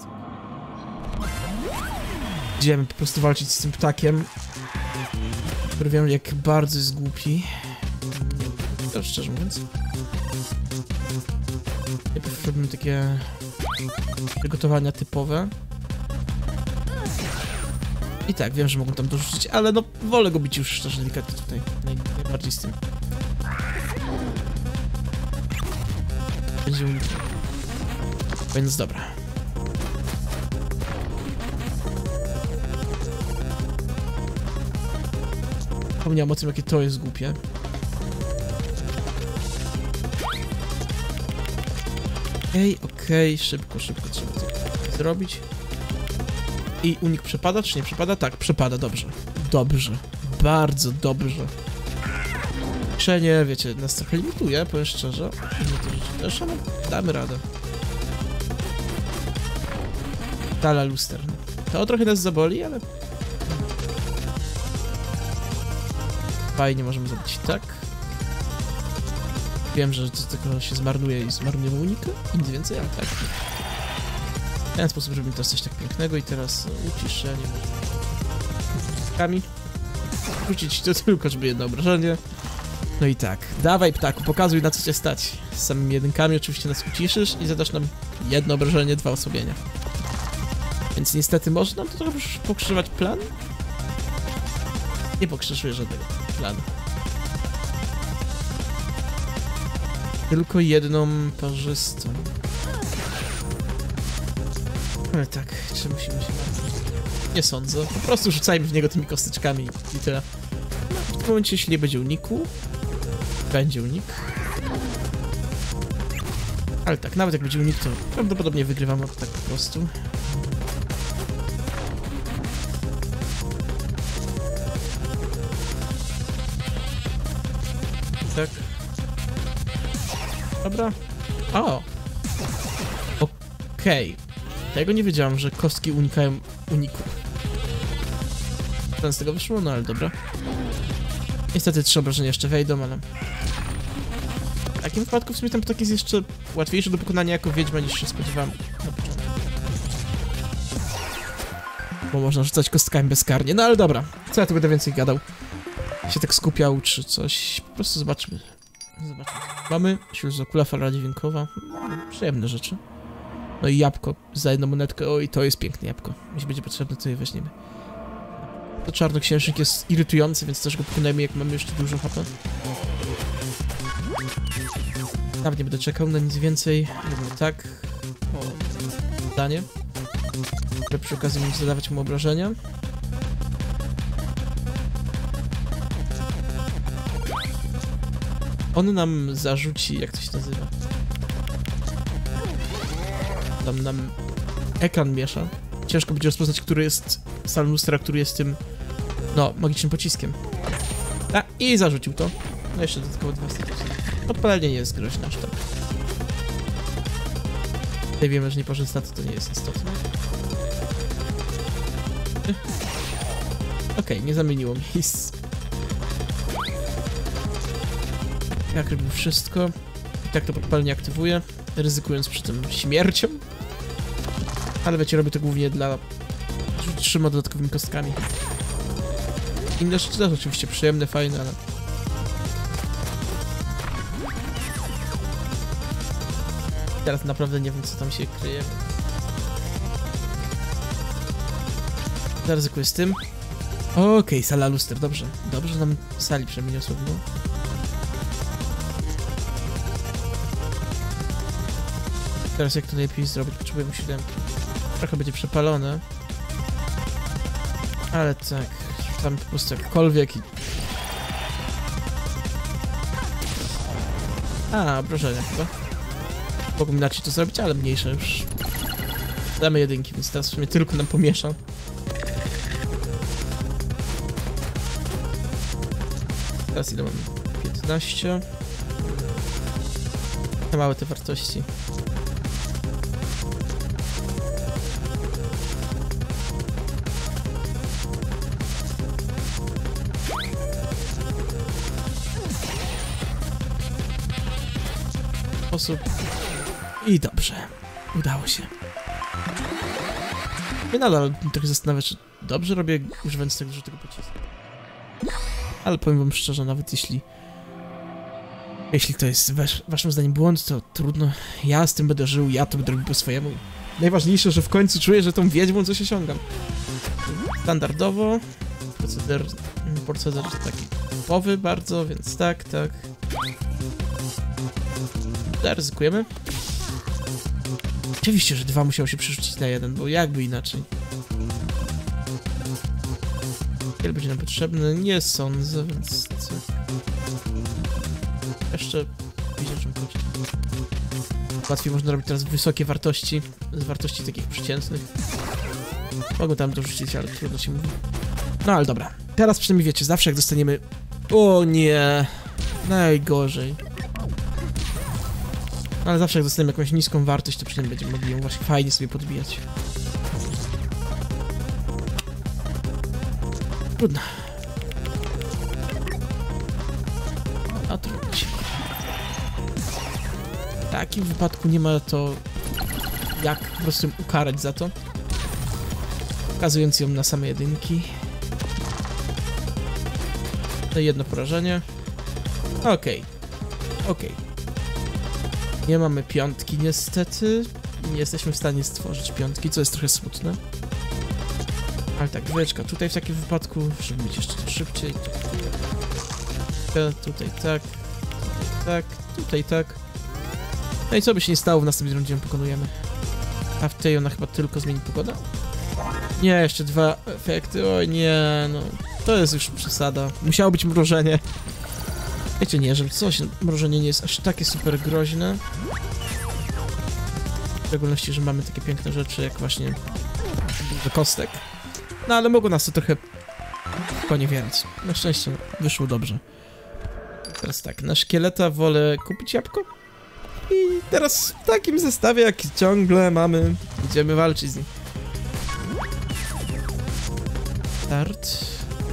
Idziemy po prostu walczyć z tym ptakiem, który wiem, jak bardzo jest głupi. To szczerze mówiąc. Najpierw robimy takie przygotowania typowe. I tak, wiem, że mogą tam dorzucić, ale no wolę go bić już szczerze delikatnie tutaj. Naj, najbardziej z tym. Będzie unik. Więc dobra. Wspomniałem o tym, jakie to jest głupie. Okej, okay, okej, okay. Szybko, szybko trzeba to zrobić. I unik przepada, czy nie przepada? Tak, przepada, dobrze. Dobrze. Bardzo dobrze. Piszenie, wiecie, nas trochę limituje, powiem szczerze. Nie to rzeczy też, ale damy radę. Tala lusterna. To trochę nas zaboli, ale... Fajnie możemy zrobić tak. Wiem, że to tylko się zmarnuje i zmarnujemy unika. Nic więcej, ale tak. W ten sposób robimy teraz coś tak pięknego i teraz uciszenie. Kami. Wrócić to tylko, żeby jedno obrażenie. No i tak. Dawaj ptaku, pokazuj na co cię stać. Z samymi jedynkami oczywiście nas uciszysz i zadasz nam jedno obrażenie, dwa osłabienia. Więc niestety może nam to trochę pokrzyżować plan. Nie pokrzyżuję żadnego planu. Tylko jedną parzystą. Ale tak, czy musimy się... Nie sądzę. Po prostu rzucajmy w niego tymi kosteczkami i tyle. No, w tym momencie, jeśli nie będzie uniku, będzie unik. Ale tak, nawet jak będzie unik, to prawdopodobnie wygrywamy tak po prostu. Tak. Dobra. O! Okej. Okay. Tego nie wiedziałem, że kostki unikają uników. Co z tego wyszło? No ale dobra. Niestety trzy obrażenia jeszcze wejdą, ale... W takim wypadku w sumie ten ptak jest jeszcze łatwiejszy do pokonania jako wiedźma niż się spodziewałem na początku. Bo można rzucać kostkami bezkarnie, no ale dobra. Co ja tu będę więcej gadał? Się tak skupiał czy coś. Po prostu zobaczmy. Zobaczmy. Mamy śluzokula, fala dźwiękowa. Przyjemne rzeczy. No i jabłko za jedną monetkę. Oj, to jest piękne jabłko. Jeśli będzie potrzebne, to je weźmiemy. To czarnoksiężnik jest irytujący, więc też go pokonajmy, jak mamy jeszcze dużo H P. Nawet nie będę czekał na nic więcej. Robimy tak. O, zdanie. Żeby przy okazji móc zadawać mu obrażenia. On nam zarzuci, jak to się nazywa. Tam nam ekran miesza. Ciężko będzie rozpoznać, który jest stan lustra, który jest tym, no, magicznym pociskiem. A, i zarzucił to. No jeszcze dodatkowo dwa statuty. Odpalenie nie jest groźne aż tak. Tutaj wiemy, że nieparzysta to, to nie jest istotne. Okej, okay, nie zamieniło miejsc. Jak robimy wszystko. I tak to podpalenie aktywuje, ryzykując przy tym śmiercią. Ale wiecie, robię to głównie dla trzema dodatkowymi kostkami. Inne rzeczy też oczywiście przyjemne, fajne, ale... Teraz naprawdę nie wiem, co tam się kryje. Zaryzykuję z tym. Okej, okay, sala luster, dobrze. Dobrze, że nam sali przynajmniej nie osłabiło. Teraz jak to najlepiej zrobić? Potrzebujemy siódemki. Trochę będzie przepalone. Ale tak, tam po prostu jakkolwiek i... A, obrażenia chyba. Mogłem inaczej to zrobić, ale mniejsze już. Damy jedynki, więc teraz w sumie tylko nam pomiesza. Teraz ile mamy? piętnaście. Te małe te wartości. Sposób. I dobrze. Udało się. Ja nadal trochę zastanawiam, czy dobrze robię, używając tego żółtego pocisku. Ale powiem wam szczerze, nawet jeśli... Jeśli to jest wasz, waszym zdaniem błąd, to trudno. Ja z tym będę żył, ja to będę robił po swojemu. Najważniejsze, że w końcu czuję, że tą wiedźmą coś osiągam. Standardowo. Proceder... Proceder taki typowy bardzo, więc tak, tak. Zaryzykujemy. Oczywiście, że dwa musiało się przerzucić na jeden, bo jakby inaczej. Ile będzie nam potrzebny? Nie sądzę, więc... Co? Jeszcze... Wiecie, czym chodzi. Łatwiej można robić teraz wysokie wartości, z wartości takich przeciętnych. Mogę tam dorzucić, ale trudno się mówi. No ale dobra. Teraz przynajmniej wiecie, zawsze jak dostaniemy... O nie! Najgorzej. Ale zawsze jak dostaniemy jakąś niską wartość, to przynajmniej będziemy mogli ją właśnie fajnie sobie podbijać. Trudno. A trudno się. W takim wypadku nie ma to jak po prostu ją ukarać za to. Pokazując ją na same jedynki. No i jedno porażenie. Okej. Okay. Okej. Okay. Nie mamy piątki niestety. Nie jesteśmy w stanie stworzyć piątki, co jest trochę smutne. Ale tak, dwójeczka tutaj w takim wypadku, żeby być jeszcze szybciej. Tutaj tak, tutaj tak, tutaj tak. No i co by się nie stało, w następnej rundzie ją pokonujemy. A w tej ona chyba tylko zmieni pogodę? Nie, jeszcze dwa efekty, oj nie, no. To jest już przesada. Musiało być mrożenie. Wiecie, nie, że coś, mrożenie nie jest aż takie super groźne. W szczególności, że mamy takie piękne rzeczy, jak właśnie dużo kostek. No ale mogło nas to trochę poniewierać. Na szczęście wyszło dobrze. Teraz tak, na szkieleta wolę kupić jabłko. I teraz w takim zestawie, jak ciągle mamy, idziemy walczyć z nim. Start.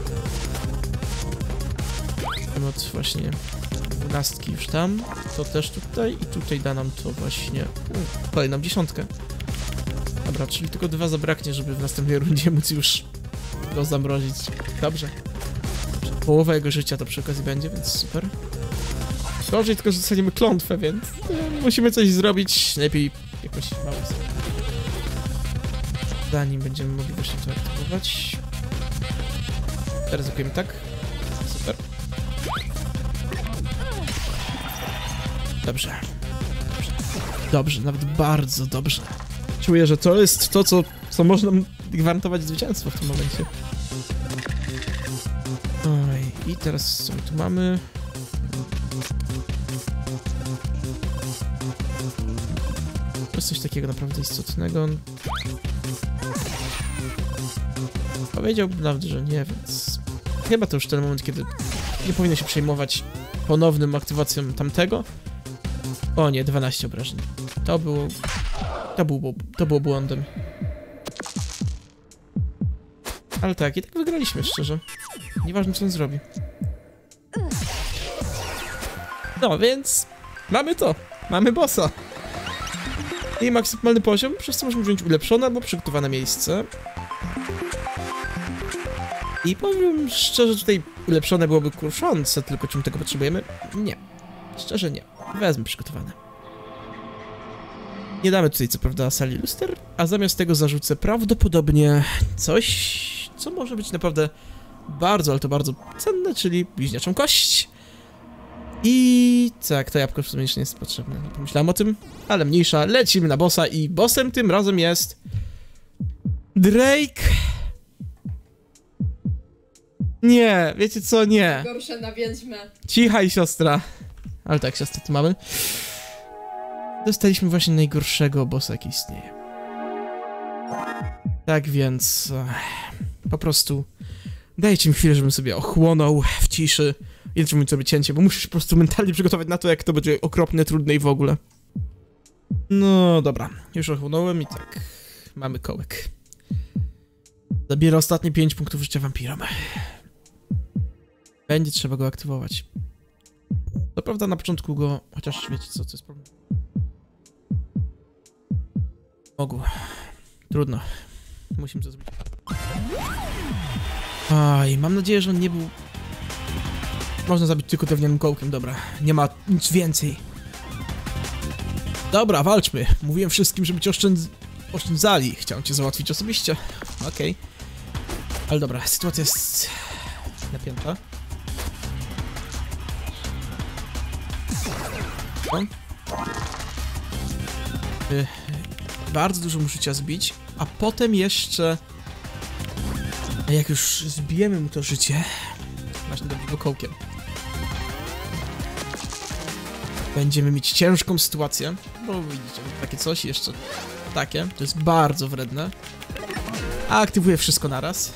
Od właśnie dwunastki już tam, to też tutaj i tutaj da nam to właśnie u, kolejną dziesiątkę. Dobra, czyli tylko dwa zabraknie, żeby w następnej rundzie móc już go zamrozić. Dobrze. Połowa jego życia to przy okazji będzie, więc super. Gorzej tylko, że dostaniemy klątwę, więc e, musimy coś zrobić, lepiej jakoś mało sobie. Zanim będziemy mogli właśnie to aktywować. Ryzykujemy tak. Super. Dobrze. Dobrze. Dobrze, nawet bardzo dobrze. Czuję, że to jest to, co, co można gwarantować zwycięstwo w tym momencie. Oj, i teraz co my tu mamy? To jest coś takiego naprawdę istotnego. Powiedziałbym nawet, że nie, więc... Chyba to już ten moment, kiedy nie powinno się przejmować ponownym aktywacją tamtego. O nie, dwanaście obrażeń. To było... To było, to było błądem. Ale tak, i tak wygraliśmy, szczerze. Nieważne, co on zrobi. No, więc... Mamy to. Mamy bossa. I maksymalny poziom, przez co możemy wziąć ulepszone albo przygotowane miejsce. I powiem szczerze, tutaj ulepszone byłoby kuszące, tylko czym tego potrzebujemy? Nie. Szczerze nie. Wezmę przygotowane. Nie damy tutaj co prawda sali luster, a zamiast tego zarzucę prawdopodobnie coś, co może być naprawdę bardzo, ale to bardzo cenne, czyli bliźniaczą kość. I tak, to jabłko w sumie jeszcze nie jest potrzebne. Nie pomyślałem o tym, ale mniejsza. Lecimy na bossa i bossem tym razem jest Drake. Nie, wiecie co, nie. Gorsze na wiedźmę. Cichaj, siostra. Ale tak, siostry tu mamy. Dostaliśmy właśnie najgorszego bossa, jaki istnieje. Tak więc... Po prostu... Dajcie mi chwilę, żebym sobie ochłonął w ciszy. I zaczynamy sobie cięcie, bo muszę się po prostu mentalnie przygotować na to, jak to będzie okropne, trudne i w ogóle. No dobra, już ochłonąłem i tak... Mamy kołek. Zabiera ostatnie pięć punktów życia wampirom. Będzie trzeba go aktywować. To prawda, na początku go... Chociaż wiecie co, co jest problem? Mogło. Trudno. Musimy to zrobić. Aj, mam nadzieję, że on nie był... Można zabić tylko drewnianym kołkiem, dobra. Nie ma nic więcej. Dobra, walczmy. Mówiłem wszystkim, żeby cię oszczędz... oszczędzali. Chciałem cię załatwić osobiście. Okej. Okay. Ale dobra, sytuacja jest... napięta. O. Y bardzo dużo muszę cię zbić, a potem jeszcze... Jak już zbijemy mu to życie... Właśnie dobrze kołkiem. Będziemy mieć ciężką sytuację, bo widzicie, takie coś jeszcze takie, to jest bardzo wredne. A aktywuję wszystko naraz.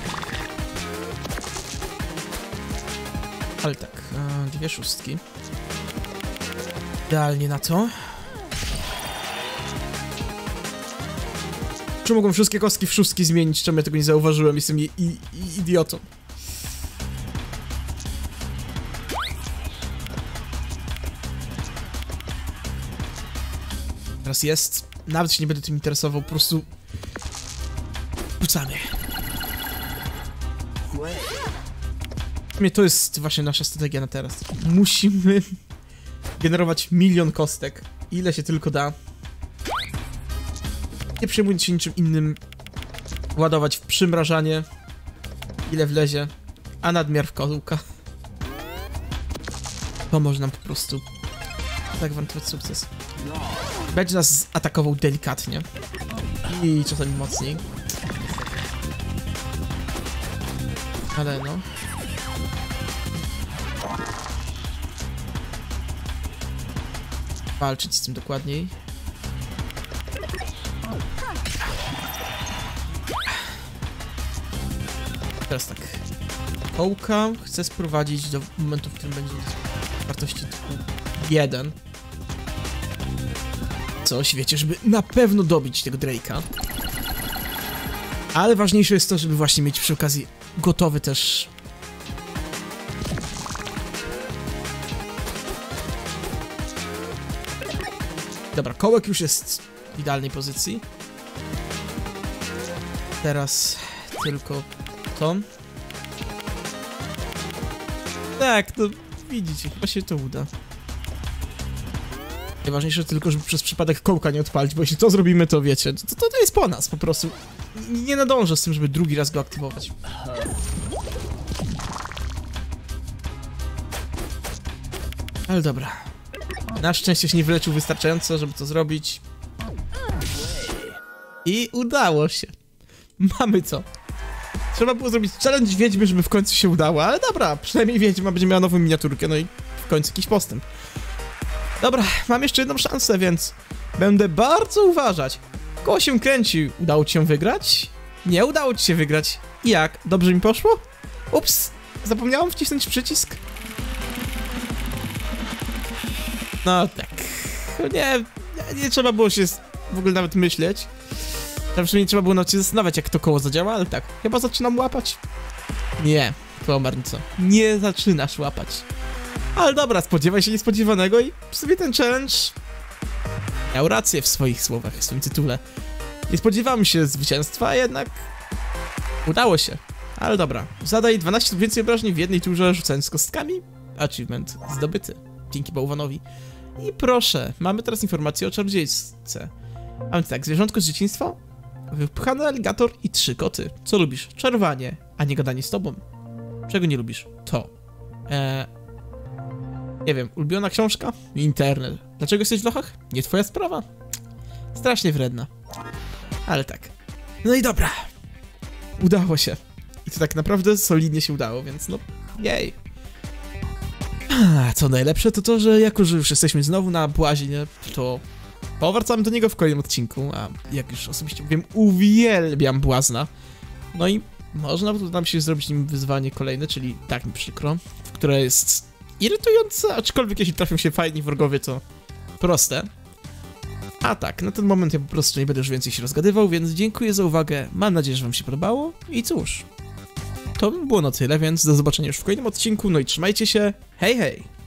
Ale tak, dwie szóstki. Idealnie na to. Czy mogą wszystkie kostki w szóstki zmienić? Czemu ja tego nie zauważyłem? Jestem i, i, i idiotą. Teraz jest. Nawet się nie będę tym interesował, po prostu... Rzucamy. W sumie to jest właśnie nasza strategia na teraz. Musimy generować milion kostek. Ile się tylko da. Nie przejmując się niczym innym. Ładować w przymrażanie. Ile wlezie. A nadmiar w kołka. To może nam po prostu zagwarantować sukces. Będzie nas atakował delikatnie. I czasami mocniej. Ale no. Walczyć z tym dokładniej. Teraz tak. Kołka chcę sprowadzić do momentu, w którym będzie wartości typu jeden. Coś, wiecie, żeby na pewno dobić tego Drake'a. Ale ważniejsze jest to, żeby właśnie mieć przy okazji gotowy też... Dobra, kołek już jest w idealnej pozycji. Teraz tylko to. Tak, no widzicie, chyba się to uda. Najważniejsze tylko, żeby przez przypadek kołka nie odpalić, bo jeśli to zrobimy, to wiecie, to, to, to jest po nas po prostu. Nie nadążę z tym, żeby drugi raz go aktywować. Ale dobra. Na szczęście się nie wyleczył wystarczająco, żeby to zrobić. I udało się. Mamy co. Trzeba było zrobić challenge wiedźmy, żeby w końcu się udało, ale dobra, przynajmniej wiedźma będzie miała nową miniaturkę, no i w końcu jakiś postęp. Dobra, mam jeszcze jedną szansę, więc będę bardzo uważać. Koło się kręci. Udało ci się wygrać? Nie udało ci się wygrać. I jak? Dobrze mi poszło? Ups, zapomniałam wcisnąć przycisk. No tak. Nie, nie trzeba było się w ogóle nawet myśleć. Tam przynajmniej nie trzeba było nawet się zastanawiać, jak to koło zadziała, ale tak. Chyba zaczynam łapać. Nie, komarnico. Nie zaczynasz łapać. Ale dobra, spodziewaj się niespodziewanego i w sobie ten challenge miał rację w swoich słowach, w swoim tytule. Nie spodziewałem się zwycięstwa, a jednak udało się. Ale dobra, zadaj dwanaście lub więcej obrażeń w jednej turze rzucając kostkami. Achievement zdobyty. Dzięki bałwanowi. I proszę, mamy teraz informację o czarodziejce. A więc tak, zwierzątko z dzieciństwa, wypchany aligator i trzy koty. Co lubisz? Czarowanie, a nie gadanie z tobą. Czego nie lubisz? To. Eee, nie wiem, ulubiona książka? Internet. Dlaczego jesteś w lochach? Nie twoja sprawa. Strasznie wredna. Ale tak. No i dobra. Udało się. I to tak naprawdę solidnie się udało, więc no, jej. A co najlepsze to to, że jako, że już jesteśmy znowu na Błazinie, to powracamy do niego w kolejnym odcinku, a jak już osobiście mówiłem, uwielbiam Błazna. No i można nam się zrobić nim wyzwanie kolejne, czyli tak mi przykro, które jest irytujące, aczkolwiek jeśli trafią się fajni wrogowie, to proste. A tak, na ten moment ja po prostu nie będę już więcej się rozgadywał, więc dziękuję za uwagę, mam nadzieję, że wam się podobało i cóż, to by było na tyle, więc do zobaczenia już w kolejnym odcinku, no i trzymajcie się, hej hej!